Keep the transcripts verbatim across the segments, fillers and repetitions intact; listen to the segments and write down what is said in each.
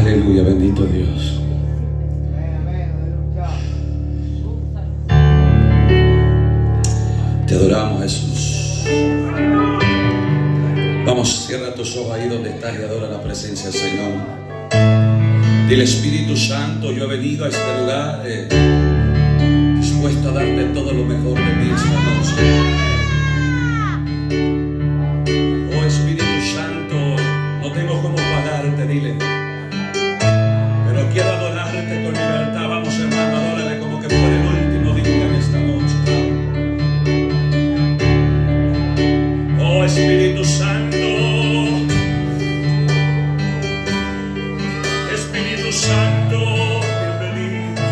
Aleluya, bendito Dios. Te adoramos, Jesús. Vamos, cierra tus ojos ahí donde estás y adora la presencia del Señor. Dile: Espíritu Santo, yo he venido a este lugar eh, dispuesto a darte todo lo mejor de mí esta noche. Oh Espíritu Santo, no tengo cómo pagarte, dile, pero quiero adorarte con libertad. Vamos, hermano, adórale como que fuera el último día en esta noche. Oh Espíritu Santo, Espíritu Santo, bienvenido.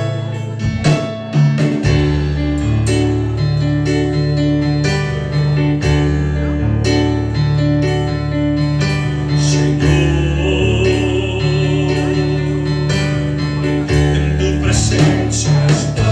Señor, en tu presencia estoy.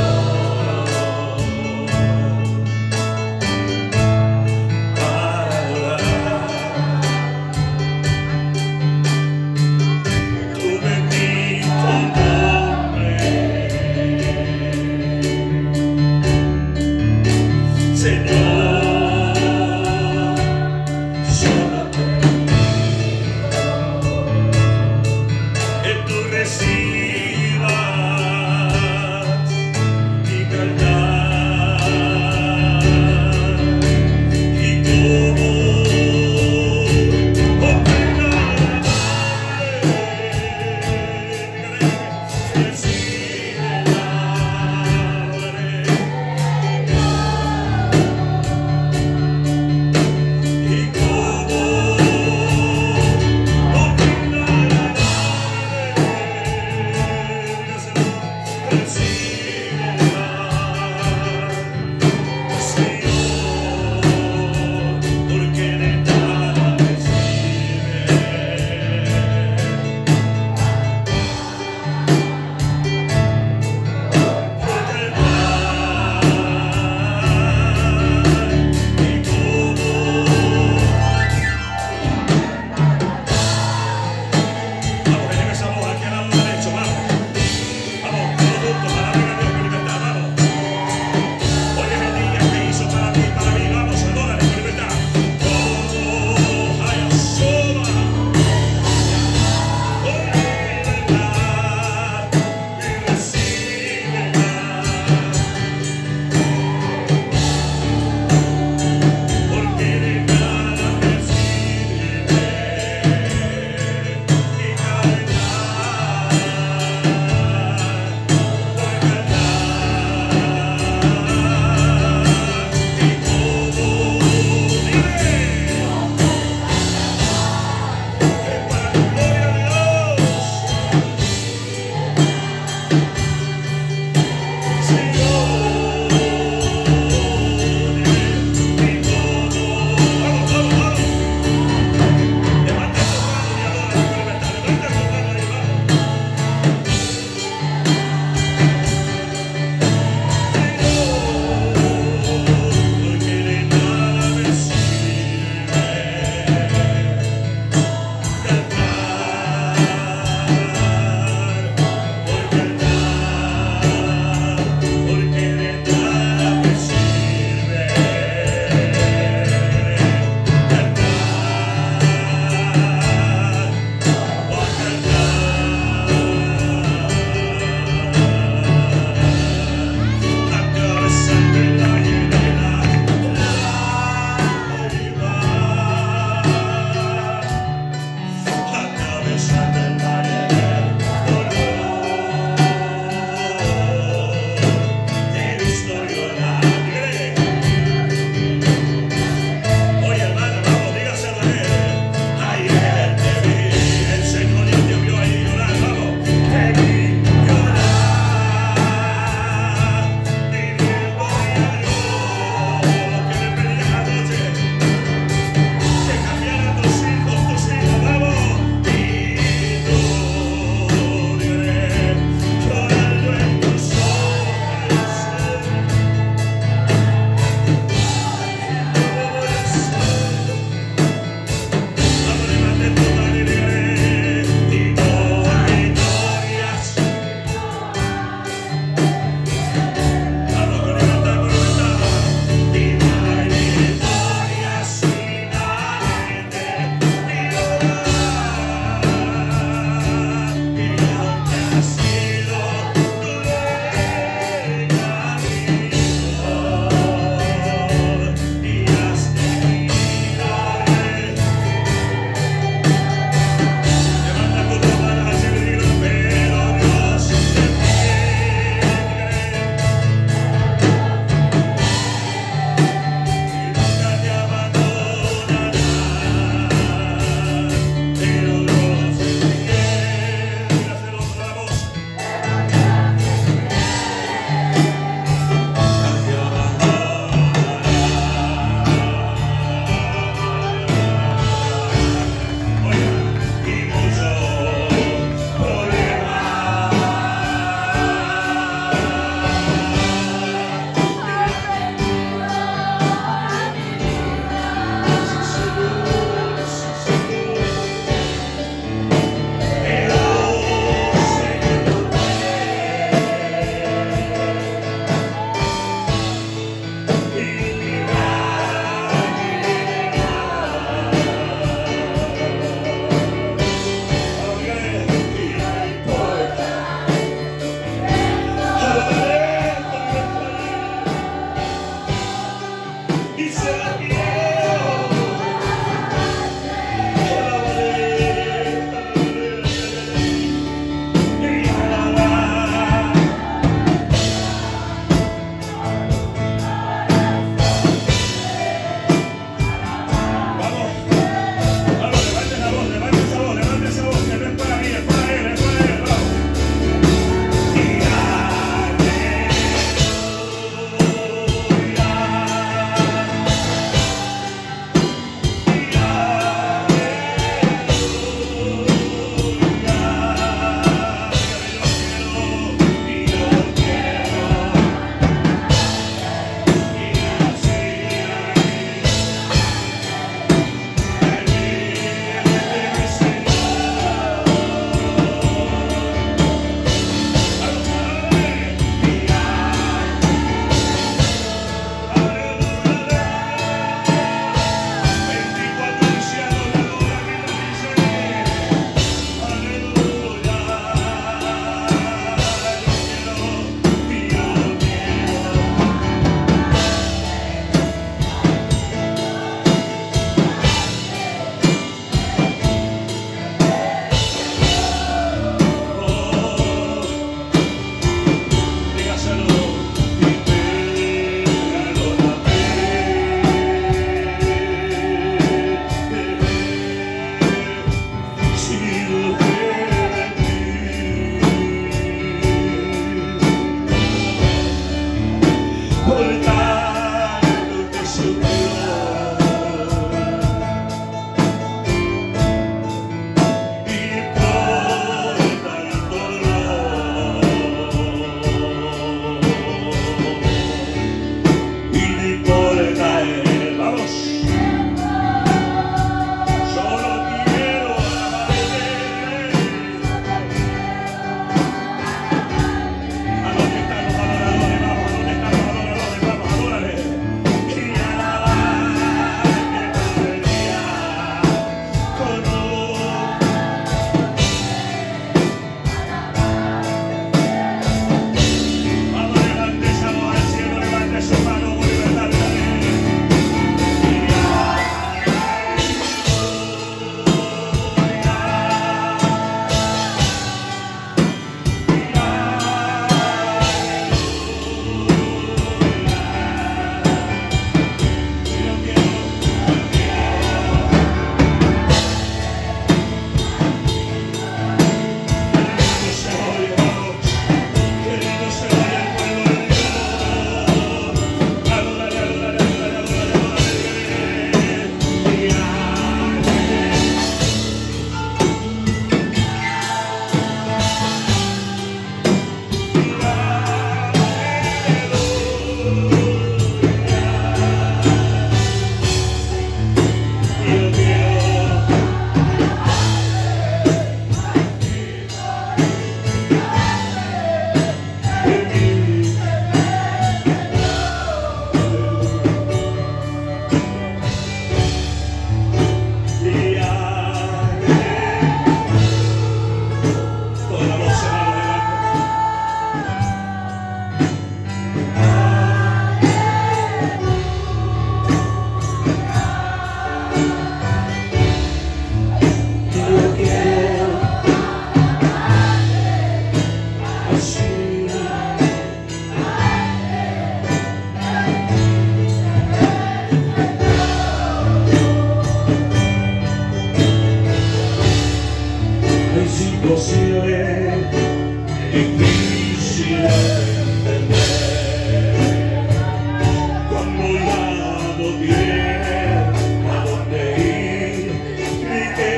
difícil de entender, cuando ya no tiene a dónde ir ni qué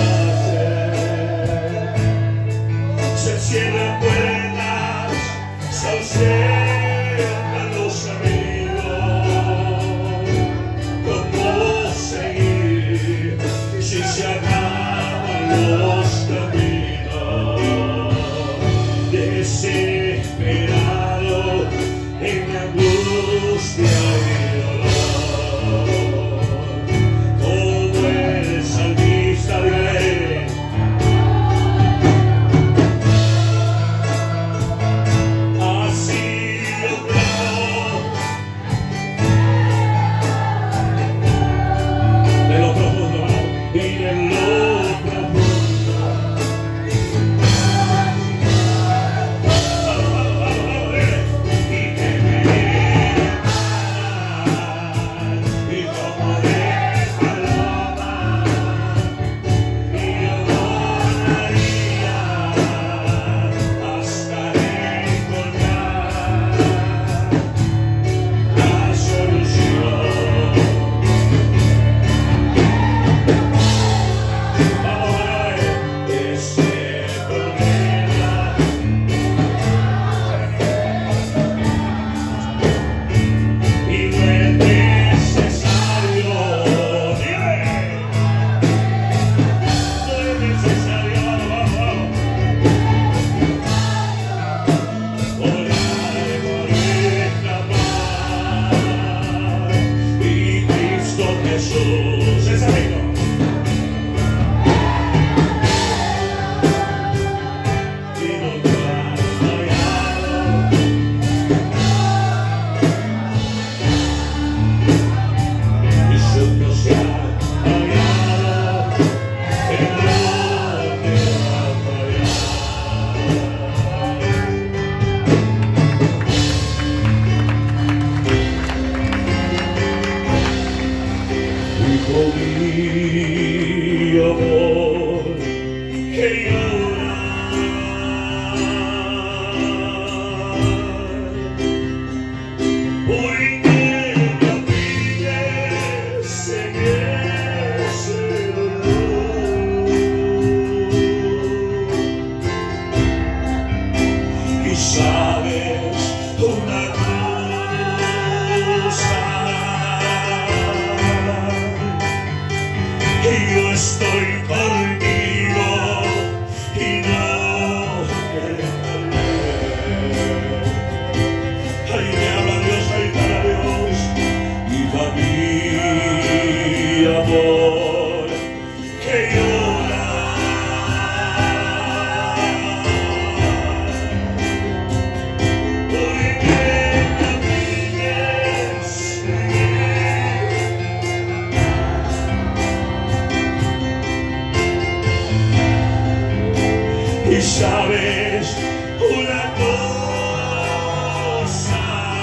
hacer. Se cierran puertas, se ausentan los amigos. ¿Cómo seguir si se acaban los caminos? Desesperado en la angustia y dolor, como el salmista diré, así yo clamo de lo profundo y de lo profundo. Y que me amas, y como de paloma, y yo volaría hasta encontrar la solución. Ahora ese problema y no es necesario, dime, no es necesario, vamos, vamos, orar por escapar y Cristo Jesús es amigo. Y no te han fallado, y siempre se ha fallado, en lo que ha fallado. Hijo mío, amor, que llorar, hoy que camines en ese dolor, y sabes una cosa, y yo estoy contigo y no te dejaré. Ay, me habla Dios, ay, para Dios, hija mía, amor, que llora. Hoy que camines y sabes una cosa,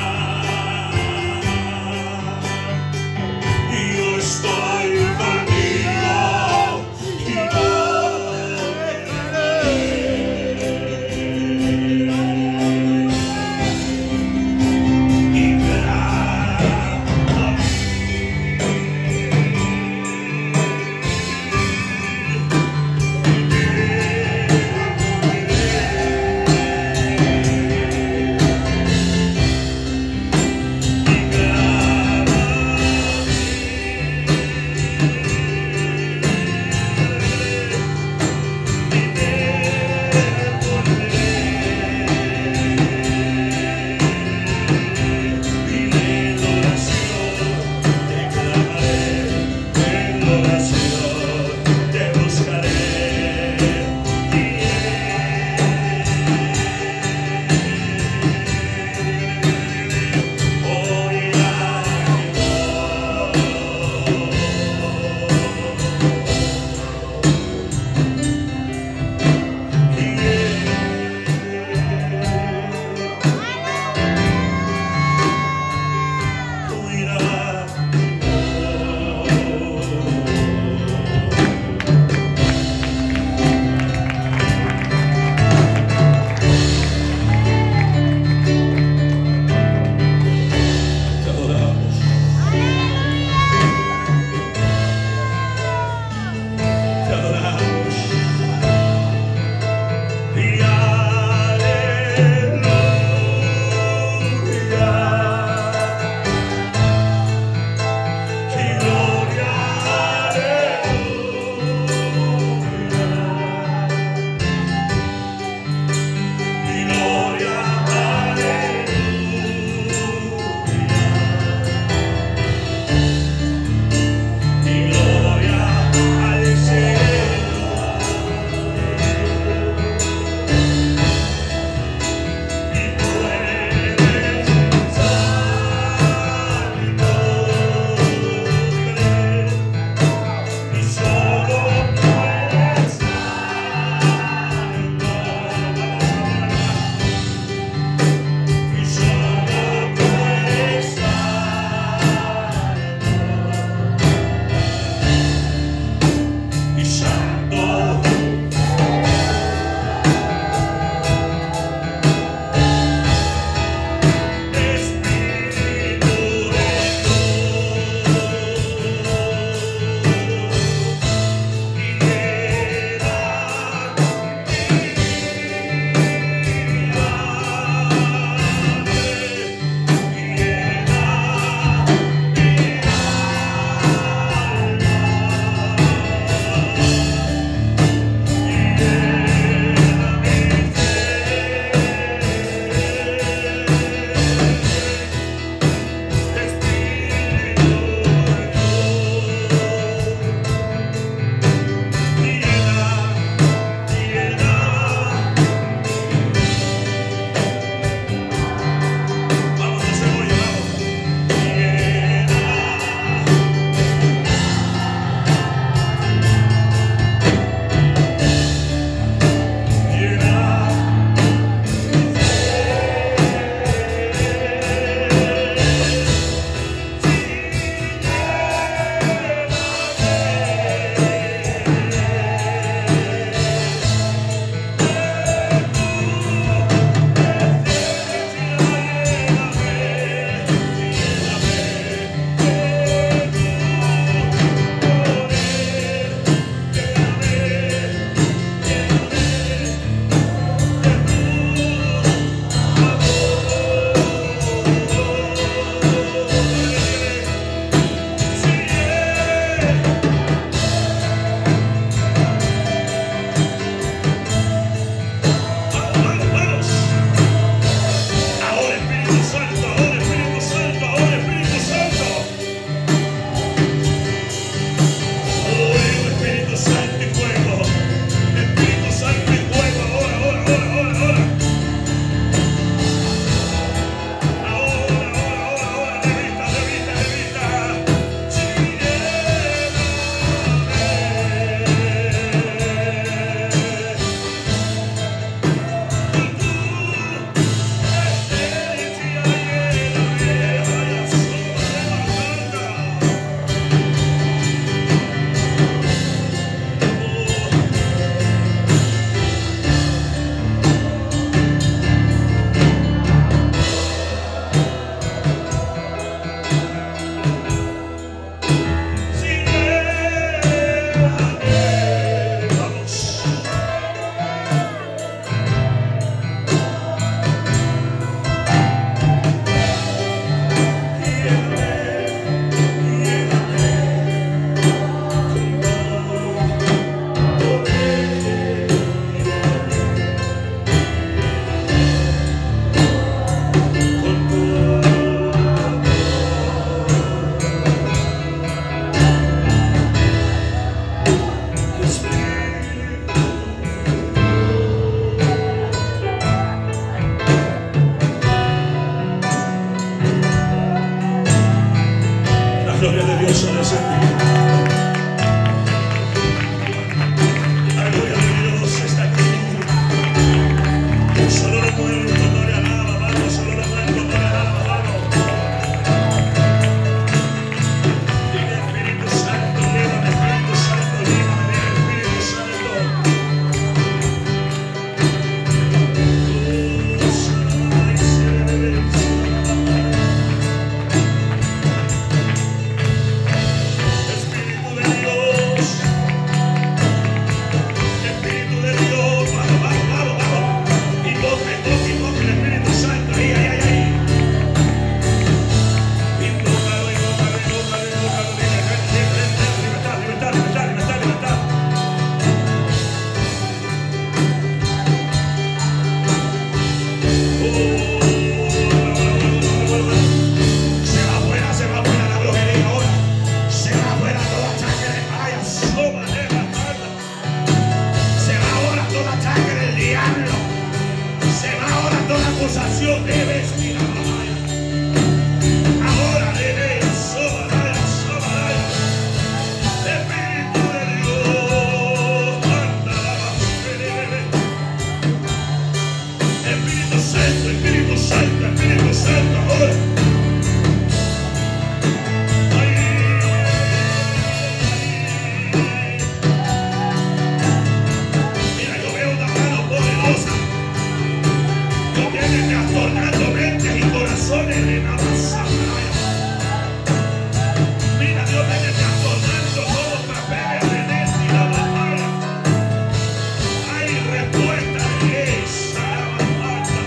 yo estoy contigo y no te dejaré. Y verás acusación debes mirar. Ahora debes sobar, sobar. Espíritu de Dios, anda, Espíritu Santo, Espíritu Santo, Espíritu Santo, ahora. Trastornando mentes y corazones de Navasamaraya. Mira, Dios viene trastornando todos los papeles de Neti y la batalla. Hay respuesta de esa batalla.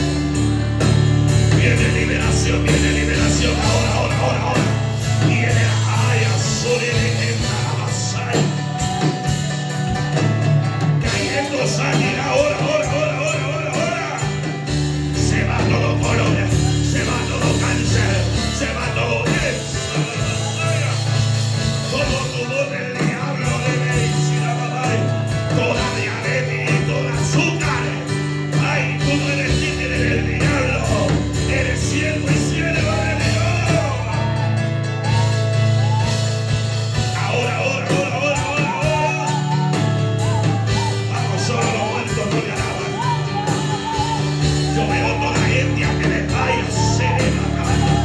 Viene liberación, viene liberación. Ahora, ahora, ahora, ahora. Viene ay, azul y en Navasaya. Cayendo sangre ahora, ahora, ahora, ahora, ahora, ahora. Se va todo color, se va todo cáncer, se va todo eso. Todo tumor del diablo de medicina, toda diabetes y toda azúcar. Ay, tú no eres líder del diablo, eres siervo y sierva de Dios. Ahora, ahora, ahora, ahora, ahora, ahora. Vamos, solo los muertos no le alaban. Yo veo toda la gente a que les vaya serena.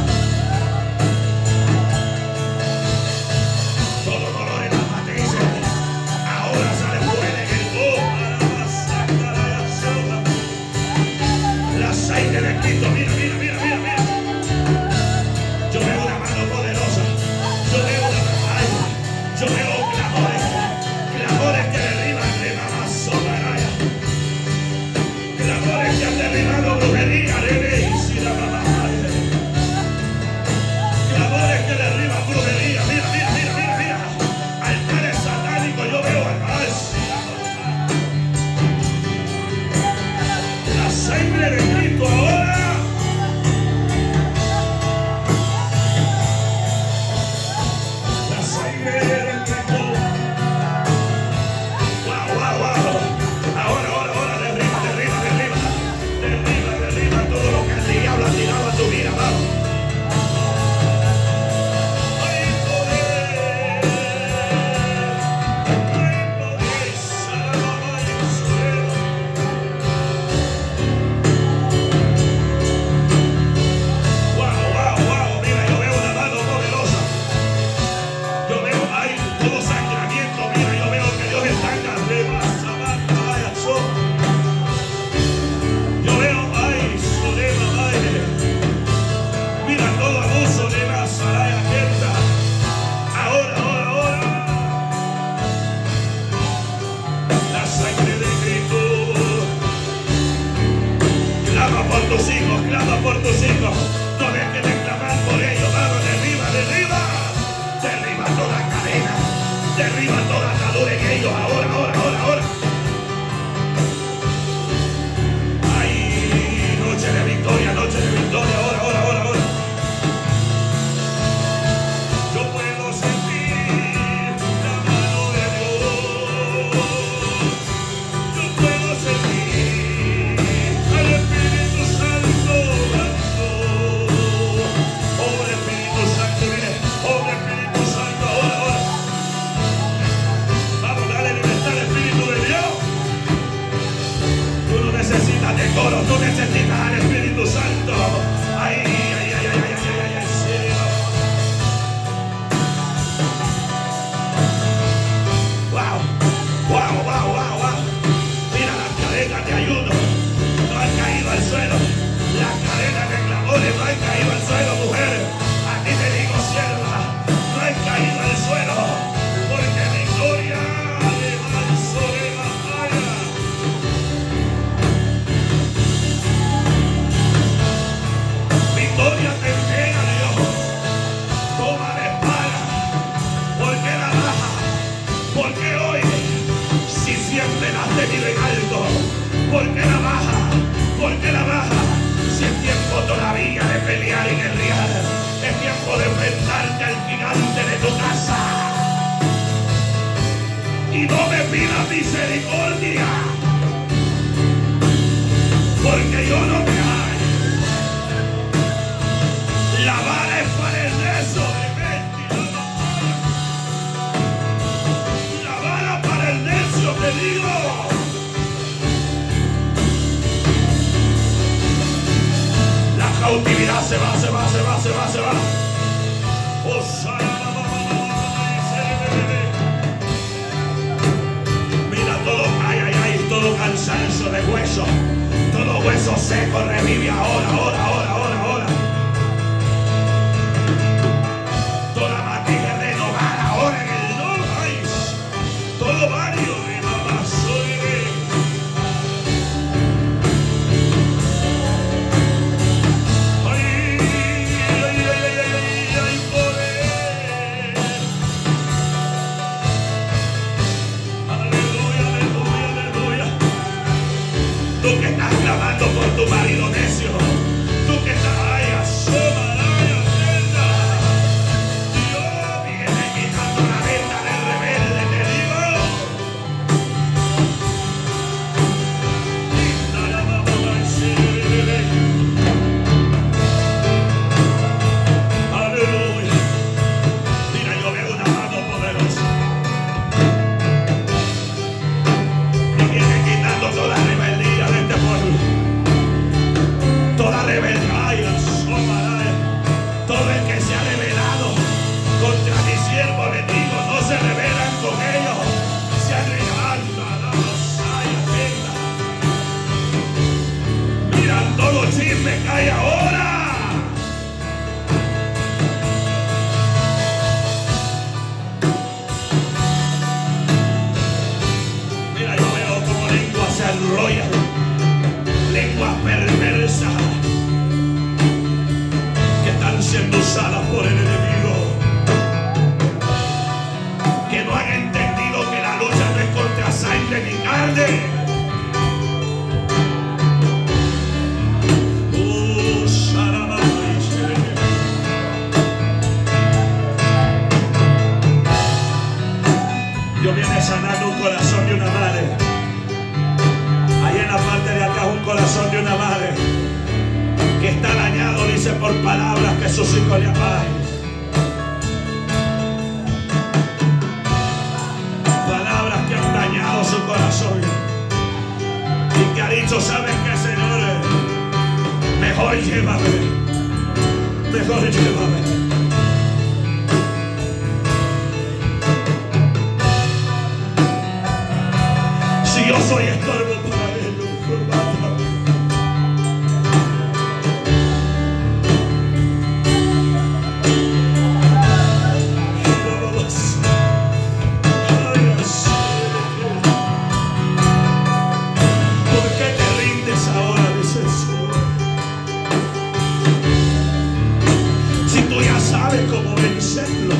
Todo dolor en la matriz ahora sale fuera en el goma. La aceite de Cristo, mira, mira, mira, mira, mira. Yo veo una mano poderosa. Yo veo una batalla. Yo veo clamores. Clamores que derriban de mamá soberana. Clamores que han derribado brujería de medicina, mamá. Clamores que derriban brujería. Mira, mira, mira, mira, mira. Altares satánicos, yo veo altares. La sangre de Cristo ahora. La sangre de Cristo. Wow, wow, wow. Ahora, ahora, ahora, derriba, derriba, derriba. Derriba, derriba todo lo que el diablo ha tirado a tu vida, vamos. Hay poder. Hay poder. Salama y consuelo. Wow, wow, wow. Mira, yo veo una mano poderosa. Yo veo ahí todo sangramiento. Mira, yo veo que Dios está en la rebasa, vaya, so. Yo veo ay, solema, baile. Mira todo abuso de la salaya gente. Ahora, ahora, ahora. La sangre de Cristo. Clama por tus hijos, clama por tus hijos. No dejes de clamar por ellos. Vamos, derriba, derriba. Derriba toda cadena. Derriba toda atadura en ellos. Ahora, ahora, ahora, ahora. Ay, noche de victoria, noche de victoria. Ahora, ahora, ahora, ahora. Yo puedo sentir la mano de Dios. Yo puedo sentir al Espíritu Santo. Oh, Espíritu Santo, viene. Oh, Espíritu Santo, ahora, ahora. Vamos, dale libertad al Espíritu de Dios. Tú no necesitas de coro, tú necesitas al Espíritu Santo. Ay, ay, ay, ay, ay, ay, ay, ay, sí. Wow, wow, wow, wow, wow. Mira las cadenas de ayuno, no han caído al suelo. Las cadenas de clamores no han caído al suelo, mujeres. A ti te digo, sierva, no han caído al suelo. Porque victoria de manso de batalla. Victoria te entrega Dios. Toma la espada. ¿Por qué la baja? Porque hoy, si siempre la has tenido en alto, ¿por qué la baja? ¿Por qué la baja? Si es tiempo todavía de pelear y guerrear, es tiempo de enfrentarte al gigante de tu casa. Y no me pidas misericordia, porque yo no te haré. cautividad se va, se va, se va, se va, se va. Mira todo, ay, ay, ay, todo cansancio de hueso, todo hueso seco revive ahora, ahora, ahora, ahora, ahora. Toda materia renovada ahora en el nombre, ay, todo barrio de mamá soy. Tú que estás clamando por tu marido necio, tú que estás, ay, asoma, ay, atenta. Dios viene quitando la venda del rebelde, te digo. Aleluya. Mira, yo veo una mano poderosa y viene quitando toda rebeldía de este pueblo, toda rebeldía, todo el que se ha rebelado contra mi siervo le digo, no se rebelan con ellos, se rebelan, mira, todo chisme cae ahora. Mira, yo veo como lenguas se enrollan, lenguas perversas que están siendo usadas por el enemigo, que no han entendido que la lucha no es contra sangre ni carne. Oh, Dios viene sanando un corazón de una madre. Ahí en la parte de acá un corazón de una madre que está dañado, dice, por palabras que sus hijos le apagan. Palabras que han dañado su corazón y que ha dicho, ¿sabes qué, señores? Mejor llévame, mejor llévame. Si yo soy estorbo para él, mátame. ¿Por qué te rindes ahora, dice el Señor? Si tú ya sabes cómo vencerlo,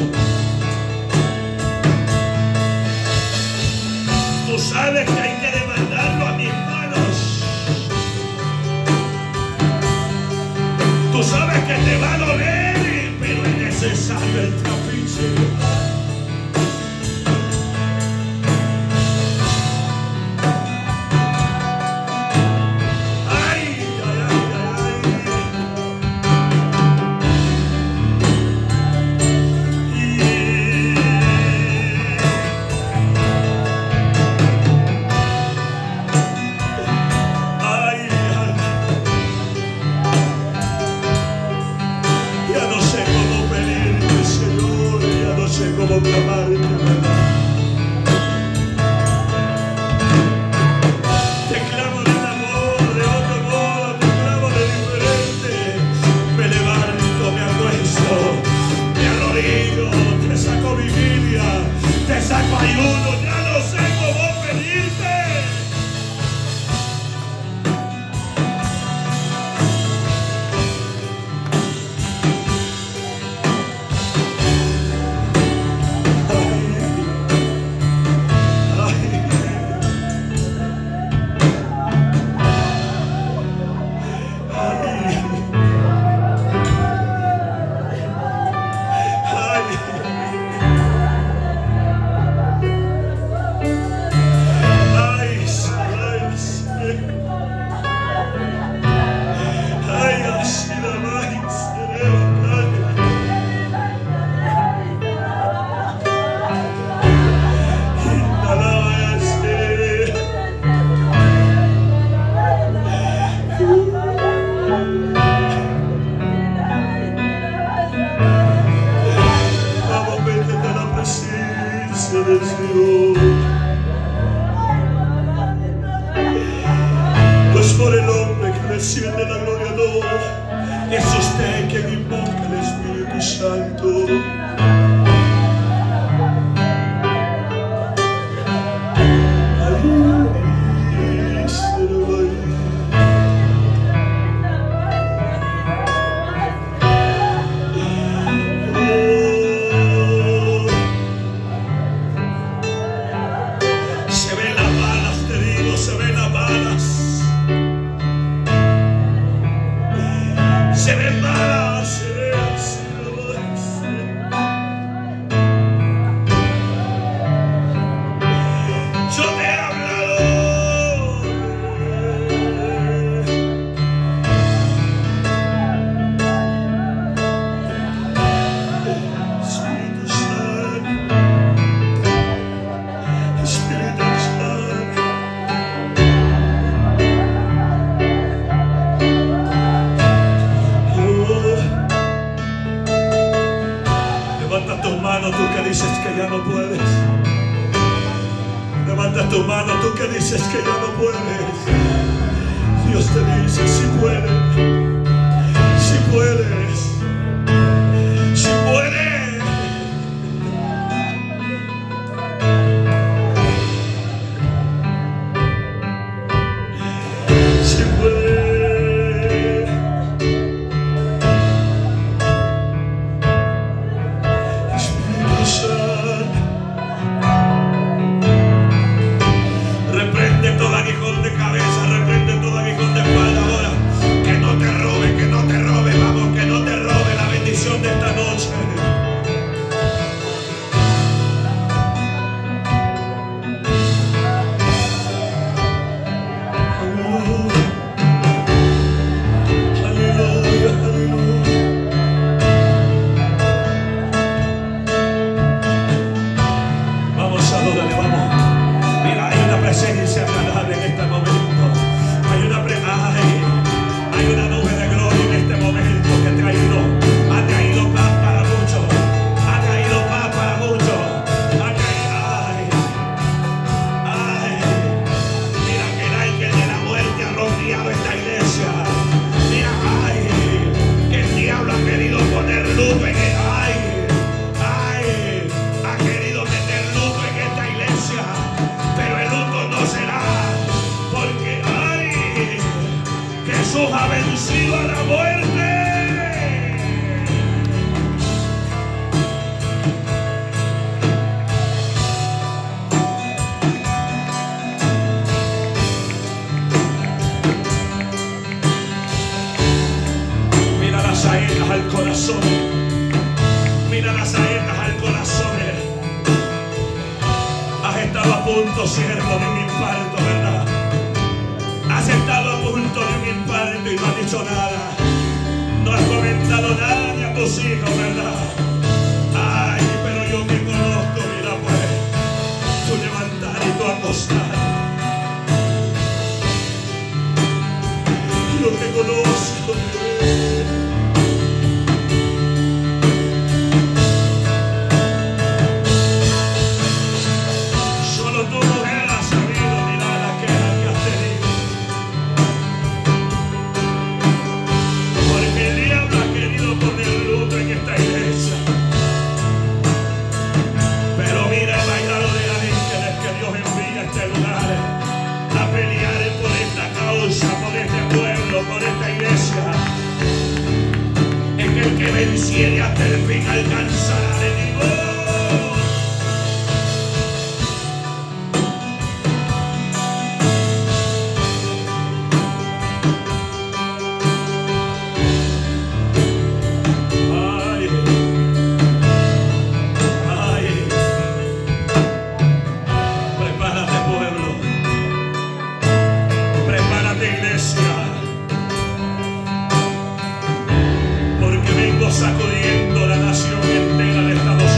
tú sabes que hay que demandarlo a mis manos. Tú sabes que te va a doler, pero es necesario el trapiche. Ya no sé cómo pedirte, Señor, ya no sé cómo. aunque dices que ya no puedes, Dios te dice si puedes, si puedes, si puedes. Si puedes. Espíritu Santo, reprende todo aguijón de cabeza, reprende todo aguijón de espalda ahora. Que no te robe, que no te robe, vamos, que no te robe la bendición de esta noche. Aleluya, aleluya. Vamos a adorarle, vamos. Mira, hay una presencia agradable en este momento. Hay una pre ay, hay una nube de gloria en este momento que ha traído, ha traído paz para muchos, ha traído paz para muchos, ha traído, ay, ay, mira que el ángel de la muerte ha rodeado esta iglesia. Mira, ay, que el diablo ha querido poner luto en el, ay, ay, ha querido meter luto en esta iglesia, pero el luto no será, porque ay, Jesús ha vencido a la muerte. Mira las saetas al corazón, mira las saetas al corazón. Has estado a punto, siervo, de un infarto, ¿verdad? Has estado a punto de un infarto y no has dicho nada. No has comentado nada ni a tus hijos, ¿verdad? Ay, pero yo te conozco, mira pues, tú levantar y tú acostar. Yo te conozco, solo tu mujer has sabido mirar la queja que has tenido. Porque el diablo ha querido poner luto en esta iglesia. Pero mira el bailado de ángeles que Dios envía a este lugar a pelear por esta causa, por este pueblo, por esta iglesia. Es que el que venciere hasta el fin alcanzará al enemigo. Ay, ay, prepárate pueblo, prepárate iglesia, porque vengo sacudiendo la nación entera de Estados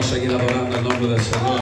seguir adorando el nombre del Señor.